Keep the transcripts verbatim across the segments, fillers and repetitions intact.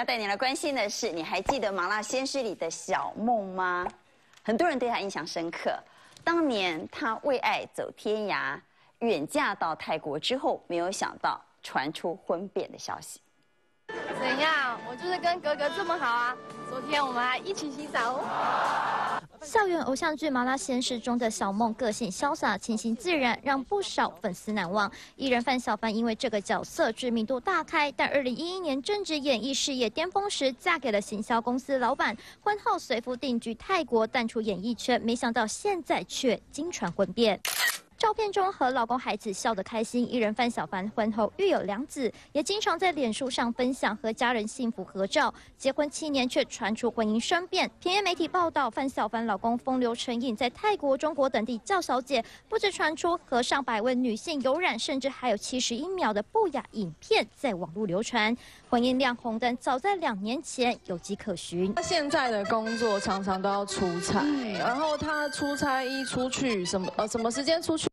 要带你来关心的是，你还记得《麻辣鲜师》里的小梦吗？很多人对她印象深刻。当年她为爱走天涯，远嫁到泰国之后，没有想到传出婚变的消息。 怎样？我就是跟哥哥这么好啊！昨天我们还一起洗澡哦。 校园偶像剧《麻辣鲜师》中的小梦个性潇洒、清新自然，让不少粉丝难忘。艺人范小凡因为这个角色知名度大开，但二零一一年正值演艺事业巅峰时，嫁给了行销公司老板，婚后随夫定居泰国，淡出演艺圈。没想到现在却经传婚变。 照片中和老公孩子笑得开心，艺人范小凡婚后育有两子，也经常在脸书上分享和家人幸福合照。结婚七年却传出婚姻生变，平面媒体报道，范小凡老公风流成瘾，在泰国、中国等地叫小姐，不止传出和上百位女性有染，甚至还有七十一秒的不雅影片在网络流传。婚姻亮红灯，早在两年前有迹可循。 他现在的工作常常都要出差， 嗯、 然后他出差一出去，什么呃什么时间出去？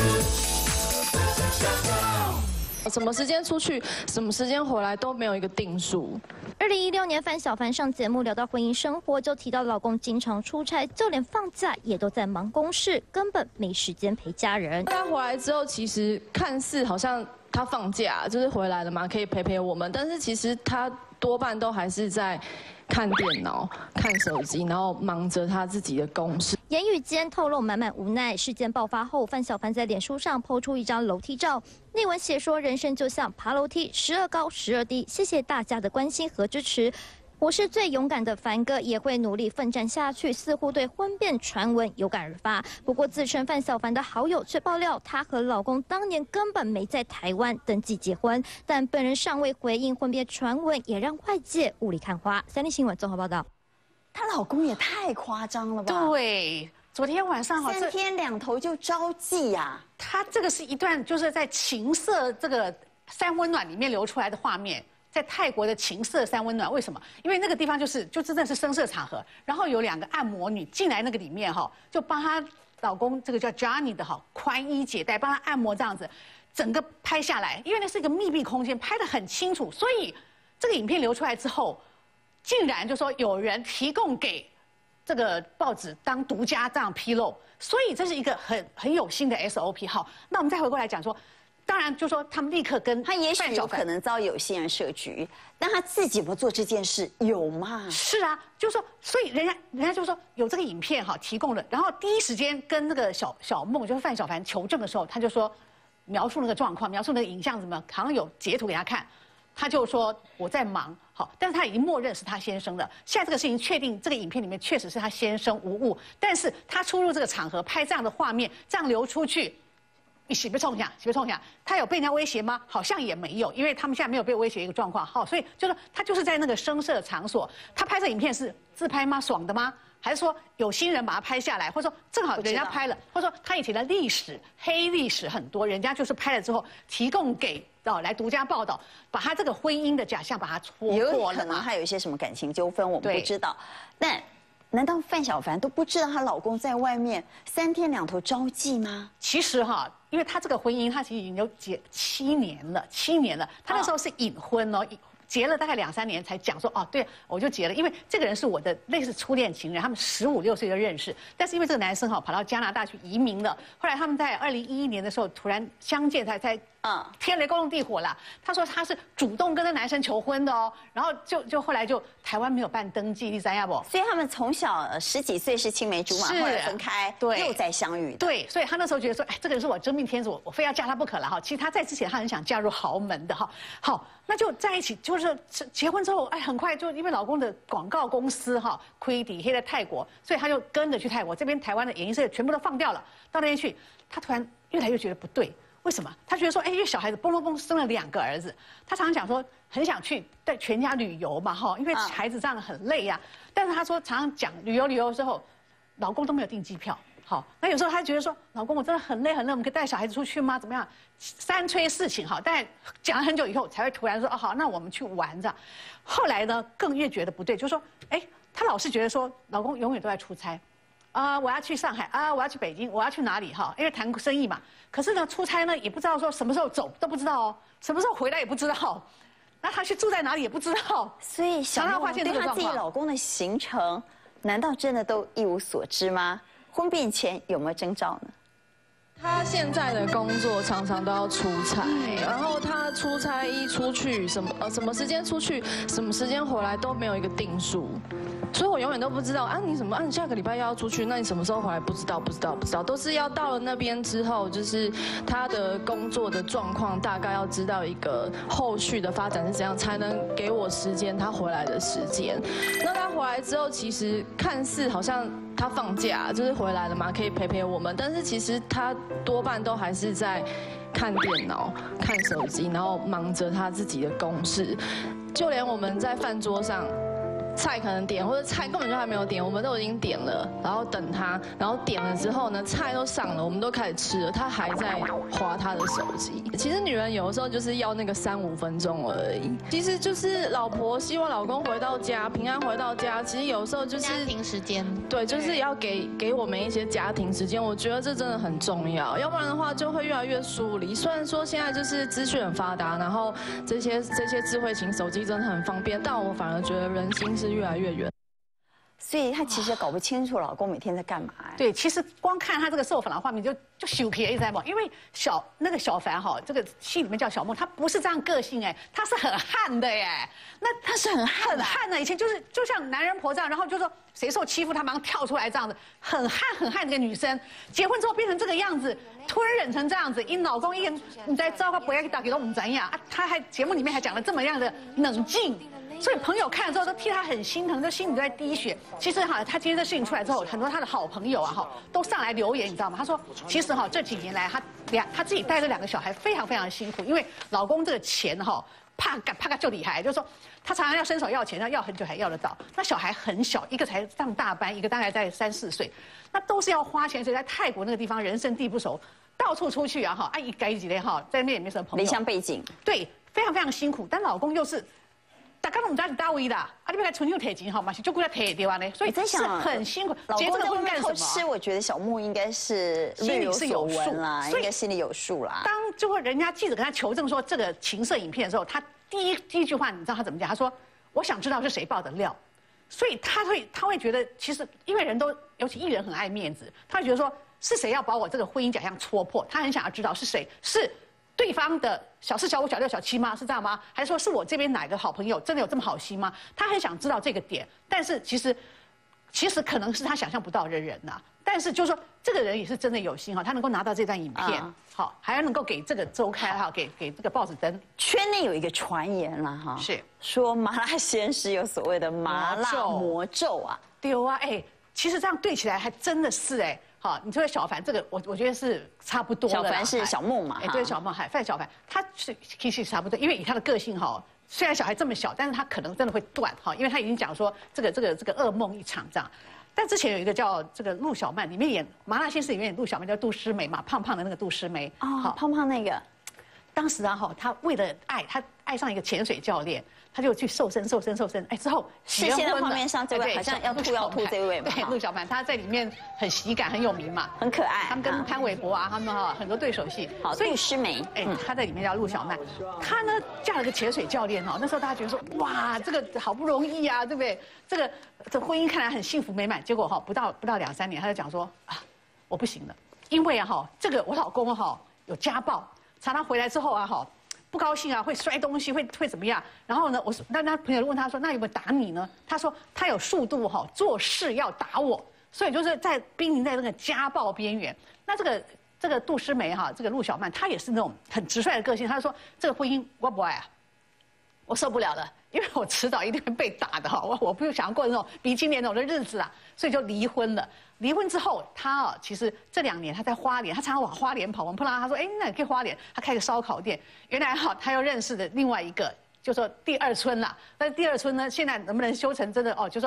什么时间出去，什么时间回来都没有一个定数。 二零一六年，范小凡上节目聊到婚姻生活，就提到老公经常出差，就连放假也都在忙公事，根本没时间陪家人。 他回来之后，其实看似好像他放假，就是回来了嘛，可以陪陪我们，但是其实他多半都还是在 看电脑、看手机，然后忙着他自己的公事。 言语间透露满满无奈。事件爆发后，范小凡在脸书上抛出一张楼梯照，内文写说：“人生就像爬楼梯，时而高，时而低。谢谢大家的关心和支持。 我是最勇敢的凡哥，也会努力奋战下去。”似乎对婚变传闻有感而发。不过，自称范小凡的好友却爆料，她和老公当年根本没在台湾登记结婚，但本人尚未回应婚变传闻，也让外界雾里看花。三立新闻综合报道。 她老公也太夸张了吧？ 对，昨天晚上好三天两头就招妓呀、啊！ 他这个是一段就是在情色这个三温暖里面流出来的画面。 在泰国的情色三温暖，为什么？因为那个地方就是就真的是声色场合，然后有两个按摩女进来那个里面哈，就帮她老公这个叫 Johnny 的哈宽衣解带，帮她按摩这样子，整个拍下来，因为那是一个密闭空间，拍得很清楚，所以这个影片流出来之后，竟然就说有人提供给这个报纸当独家这样披露，所以这是一个很很有心的 S O P。好，那我们再回过来讲说。 当然，就说他们立刻跟他也许有可能遭有心人设局，但他自己不做这件事，有吗？ 是啊，就是说，所以人家人家就说有这个影片哈提供了，然后第一时间跟那个小小梦，就是范小凡求证的时候，他就说描述那个状况，描述那个影像怎么，好像有截图给他看，他就说我在忙，好，但是他已经默认是他先生的。现在这个事情确定，这个影片里面确实是他先生无误，但是他出入这个场合拍这样的画面，这样流出去。 你喜不冲下，喜不冲下，他有被人家威胁吗？好像也没有，因为他们现在没有被威胁一个状况。好，所以就是他就是在那个声色场所，他拍这影片是自拍吗？爽的吗？还是说有心人把他拍下来，或者说正好人家拍了，或者说他以前的历史黑历史很多，人家就是拍了之后提供给哦来独家报道，把他这个婚姻的假象把它戳破了。 可能还有一些什么感情纠纷，我们不知道，但。 难道范小凡都不知道她老公在外面三天两头招妓吗？ 其实哈，因为她这个婚姻，她其实已经有结七年了，七年了。她那时候是隐婚哦，结了大概两三年才讲说哦，对，我就结了，因为这个人是我的类似初恋情人，他们十五六岁就认识，但是因为这个男生哈跑到加拿大去移民了，后来他们在二零一一年的时候突然相见，才才。 嗯，天雷勾动地火啦！他说他是主动跟那男生求婚的哦，然后就就后来就台湾没有办登记，你知道不？ 所以他们从小十几岁是青梅竹马，后来分开，对，又再相遇。 对，所以他那时候觉得说，哎，这个人是我真命天子，我我非要嫁他不可了哈。其实他在之前他很想嫁入豪门的哈。好，那就在一起，就是结婚之后，哎，很快就因为老公的广告公司哈亏底黑在泰国，所以他就跟着去泰国，这边台湾的演艺社全部都放掉了，到那边去，他突然越来越觉得不对。 为什么？他觉得说，哎，因为小孩子嘣嘣嘣生了两个儿子，他常常讲说很想去带全家旅游嘛，哈，因为孩子这样很累呀、啊。但是他说常常讲旅游旅游之后，老公都没有订机票，好，那有时候他觉得说，老公我真的很累很累，我们可以带小孩子出去吗？怎么样？三催四请，好，但讲了很久以后才会突然说，哦好，那我们去玩这样。后来呢，更越觉得不对，就是说，哎，他老是觉得说，老公永远都在出差。 啊、呃，我要去上海啊，我要去北京，我要去哪里哈？因为谈生意嘛。可是呢，出差呢也不知道说什么时候走都不知道哦，什么时候回来也不知道。 那她去住在哪里也不知道。 所以小梦对她自己老公的行程，难道真的都一无所知吗？婚变前有没有征兆呢？ 他现在的工作常常都要出差，然后他出差一出去什么呃什么时间出去，什么时间回来都没有一个定数，所以我永远都不知道啊你什么啊你下个礼拜要出去，那你什么时候回来不知道不知道不知道，都是要到了那边之后，就是他的工作的状况大概要知道一个后续的发展是怎样，才能给我时间他回来的时间。那他回来之后，其实看似好像他放假就是回来了嘛，可以陪陪我们，但是其实他多半都还是在看电脑、看手机，然后忙着他自己的公事。就连我们在饭桌上，菜可能点，或者菜根本就还没有点，我们都已经点了，然后等他，然后点了之后呢，菜都上了，我们都开始吃了，他还在滑他的手机。其实女人有的时候就是要那个三五分钟而已，其实就是老婆希望老公回到家平安回到家，其实有时候就是家庭时间， 对，就是要给给我们一些家庭时间，我觉得这真的很重要，要不然的话就会越来越疏离。虽然说现在就是资讯很发达，然后这些这些智慧型手机真的很方便，但我反而觉得人心是越来越远。 所以她其实搞不清楚老公每天在干嘛。 对，其实光看她这个受访的画面就就羞皮一在嘛，因为小那个小凡哈，这个戏里面叫小梦，她不是这样个性哎，她是很悍的耶。那她是很悍很悍的，以前就是就像男人婆这样，然后就说谁受欺负她马上跳出来这样子，很悍很悍的一个女生。结婚之后变成这个样子，吞忍成这样子，因老公一个你在糟糕不要打给到我们怎样啊？她还节目里面还讲了这么样的冷静。所以朋友看了之后都替他很心疼，就心里都在滴血。其实哈，他今天这事情出来之后，很多他的好朋友啊哈都上来留言，你知道吗？他说，其实哈这几年来，他两他自己带着两个小孩非常非常辛苦，因为老公这个钱哈怕干怕干就厉害，就是说他常常要伸手要钱，要要很久还要得到。那小孩很小，一个才上大班，一个大概在三四岁，那都是要花钱。所以在泰国那个地方人生地不熟，到处出去啊哈，啊一改几天哈，在那边也没什么朋友。 离乡背景， 对，非常非常辛苦，但老公又是。大家拢唔知是大位的，啊，你别来存用铁金好吗？就顾他铁对吧呢？所以在想很辛苦。 老公在外面偷吃，我觉得小木应该是心里是有数啦，应该心里有数啦。 当最后人家记者跟他求证说这个情色影片的时候，他第一第一句话你知道他怎么讲？他说：“我想知道是谁爆的料。”所以他会他会觉得，其实因为人都尤其艺人很爱面子，他会觉得说是谁要把我这个婚姻假象戳破？他很想要知道是谁是。对方的小四、小五、小六、小七吗？是这样吗？还是说是我这边哪个好朋友真的有这么好心吗？他很想知道这个点，但是其实，其实可能是他想象不到的人呐。但是就是说，这个人也是真的有心哈，他能够拿到这段影片，好，还要能够给这个周刊哈，给给这个报纸登。 圈内有一个传言了哈， 是说麻辣鲜师有所谓的麻辣魔咒啊， 对啊，哎，其实这样对起来还真的是哎。好，你说小凡这个，我我觉得是差不多的。 小凡是小梦嘛？ 哎，对，小梦，海范小凡，他是其实差不多，因为以他的个性哈，虽然小孩这么小，但是他可能真的会断哈，因为他已经讲说这个这个这个噩梦一场这样。但之前有一个叫这个陆小曼，里面演《麻辣鲜师》里面演陆小曼叫杜诗梅嘛，胖胖的那个杜诗梅。 哦，好，胖胖那个。 当时啊哈，他为了爱，他爱上一个潜水教练，他就去瘦身、瘦身、瘦身。哎，之后是现在画面上这位好像要吐要吐这位嘛？ 对，陆小曼，他在里面很喜感，很有名嘛， 很可爱。 他们跟潘玮柏啊，他们哈很多对手戏。 好，杜诗梅， 哎，他在里面叫陆小曼。他呢嫁了个潜水教练哦，那时候大家觉得说哇，这个好不容易啊，对不对？这个这婚姻看来很幸福美满。结果哈不到不到两三年，他就讲说啊，我不行了，因为啊哈这个我老公哈有家暴，常常回来之后啊哈。不高兴啊，会摔东西，会会怎么样？然后呢，我说，那他朋友问他说，那有没有打你呢？他说他有数度哈，做事要打我，所以就是在濒临在那个家暴边缘。那这个这个杜诗梅哈，这个陆小曼，她也是那种很直率的个性。她说这个婚姻我不爱啊，我受不了了，因为我迟早一定会被打的哈，我我不想要过那种比金莲那种的日子啊，所以就离婚了。离婚之后，他啊，其实这两年他在花莲，他常常往花莲跑。我们碰到他说，哎，那你可以花莲，他开个烧烤店。原来哈，他又认识的另外一个，就说第二春啦。但是第二春呢，现在能不能修成真的哦？就说，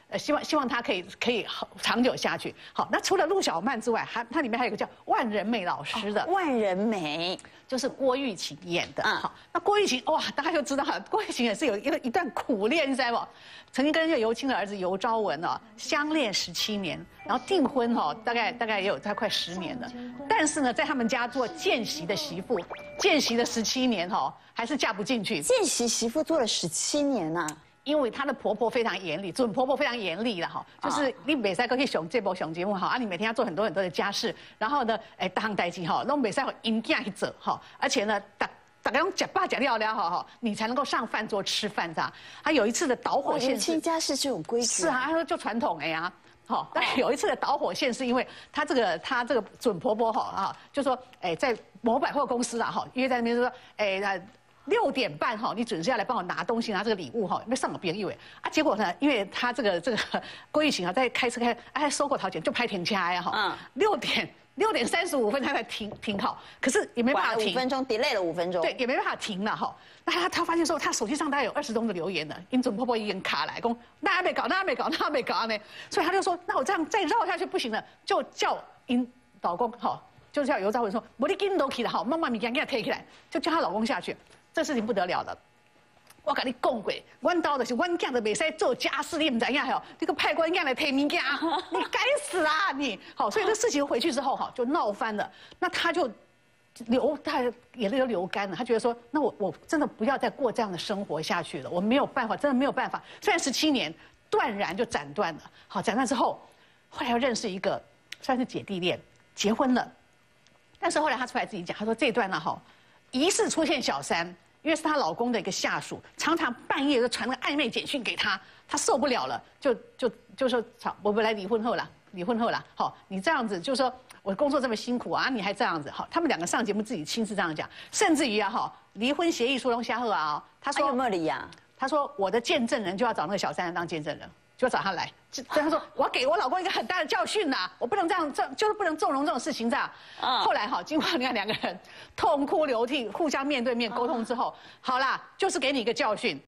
呃，希望希望他可以可以好长久下去。好，那除了陆小曼之外，还它里面还有一个叫万人美老师的， 哦、万人美就是郭玉琴演的。 嗯， 好，那郭玉琴哇，大家就知道了，郭玉琴也是有一个一段苦恋，你知道不？曾经跟这个尤清的儿子尤昭文哦相恋十七年，然后订婚哦，大概大概也有大概快十年了。但是呢，在他们家做见习的媳妇，见习了十七年哦，还是嫁不进去。 见习媳妇做了十七年呐、啊。 因为她的婆婆非常严厉，准婆婆非常严厉了哈，就是你每赛可以熊这波熊节目哈，啊你每天要做很多很多的家事，然后呢，哎大行代志哈，弄每赛因囝去做哈，而且呢，大大家用假爸假料料哈哈，你才能够上饭桌吃饭这样。他有一次的导火线， 亲家是这种规矩。 是啊，他说就传统哎呀。好，但有一次的导火线是因为他这个他这个准婆婆哈啊，就说哎在某百货公司啊哈，约在那边说哎那。六点半哈，你准时要来帮我拿东西，拿这个礼物哈，因为上个别以为啊，结果呢，因为他这个这个郭玉琴啊，在开车开，哎，收过桃钱就拍停车呀哈，嗯，六点六点三十五分他才停停好，可是也没办法停， 五分钟 delay 了五分钟， 对，也没办法停了哈。那他他发现说，他手机上大概有二十宗的留言呢，因准婆婆已经卡来，讲那还没搞，那还没搞，那还没搞呢，所以他就说，那我这样再绕下去不行了，就叫因老公哈，就叫尤兆文说，我你紧都起来好，慢慢米给他推起来，就叫她老公下去。这事情不得了了，我跟你讲过，阮家就是阮囝就袂使做家事，你唔知影吼？你个派官囝来提物件，你该死啊你！好，所以这事情回去之后哈，就闹翻了。那他就流，他眼泪都流干了。他觉得说，那我我真的不要再过这样的生活下去了，我没有办法，真的没有办法。虽然十七年断然就斩断了，好，斩断之后，后来又认识一个算是姐弟恋，结婚了。但是后来他出来自己讲，他说这段呢哈，疑似出现小三。因为是她老公的一个下属，常常半夜就传个暧昧简讯给她，她受不了了，就就就说：“操，我们来离婚后了，离婚后了，好，你这样子就说我工作这么辛苦啊，你还这样子，好，他们两个上节目自己亲自这样讲，甚至于啊，哈，离婚协议书中下后啊，他说有没有理啊？ 他说我的见证人就要找那个小三来当见证人。”就要找他来，就他说我要给我老公一个很大的教训呐，我不能这样，这就是不能纵容这种事情这样。嗯、后来哈，经过你看两个人痛哭流涕，互相面对面沟通之后，好啦，就是给你一个教训。